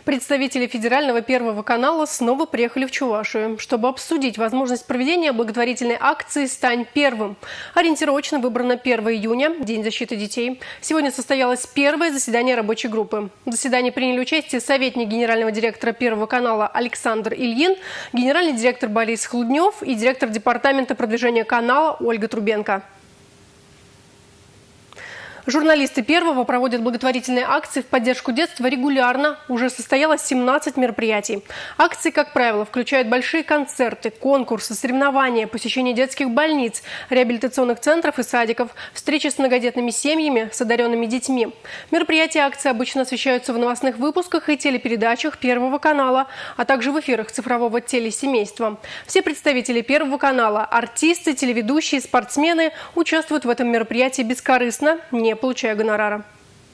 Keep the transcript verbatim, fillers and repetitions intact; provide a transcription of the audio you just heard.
Представители федерального Первого канала снова приехали в Чувашию, чтобы обсудить возможность проведения благотворительной акции «Стань первым». Ориентировочно выбрано первое июня, День защиты детей. Сегодня состоялось первое заседание рабочей группы. В заседании приняли участие советник генерального директора Первого канала Александр Ильин, генеральный директор Борис Хлуднев и директор департамента продвижения канала Ольга Трубенко. Журналисты Первого проводят благотворительные акции в поддержку детства регулярно. Уже состоялось семнадцать мероприятий. Акции, как правило, включают большие концерты, конкурсы, соревнования, посещение детских больниц, реабилитационных центров и садиков, встречи с многодетными семьями, с одаренными детьми. Мероприятия акции обычно освещаются в новостных выпусках и телепередачах Первого канала, а также в эфирах цифрового телесемейства. Все представители Первого канала, артисты, телеведущие, спортсмены участвуют в этом мероприятии бескорыстно, не получая гонорара.